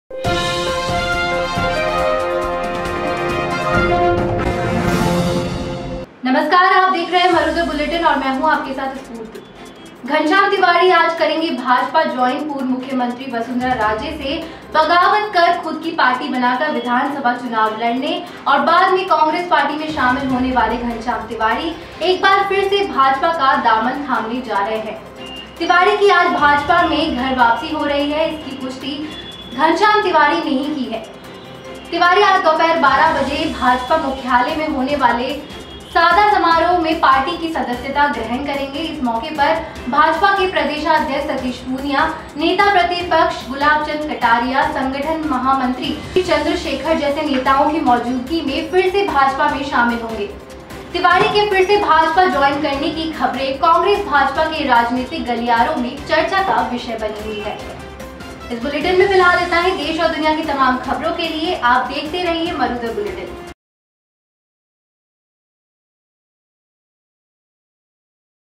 नमस्कार, आप देख रहे हैं मरुदर बुलेटिन और मैं हूं आपके साथ स्फूर्ति। घनश्याम तिवारी आज करेंगे भाजपा ज्वाइन। पूर्व मुख्यमंत्री वसुंधरा राजे से बगावत कर खुद की पार्टी बनाकर विधानसभा चुनाव लड़ने और बाद में कांग्रेस पार्टी में शामिल होने वाले घनश्याम तिवारी एक बार फिर से भाजपा का दामन थामने जा रहे हैं। तिवारी की आज भाजपा में घर वापसी हो रही है, इसकी पुष्टि घनश्याम तिवारी ने ही की है। तिवारी आज दोपहर 12 बजे भाजपा मुख्यालय में होने वाले सादा समारोह में पार्टी की सदस्यता ग्रहण करेंगे। इस मौके पर भाजपा के प्रदेशाध्यक्ष सतीश पूनिया, नेता प्रतिपक्ष गुलाब चंद कटारिया, संगठन महामंत्री चंद्रशेखर जैसे नेताओं की मौजूदगी में फिर से भाजपा में शामिल होंगे। तिवारी के फिर से भाजपा ज्वाइन करने की खबरें कांग्रेस भाजपा के राजनीतिक गलियारों में चर्चा का विषय बनी हुई है। इस बुलेटिन में फिलहाल इतना ही। देश और दुनिया की तमाम खबरों के लिए आप देखते रहिए मरुदर बुलेटिन।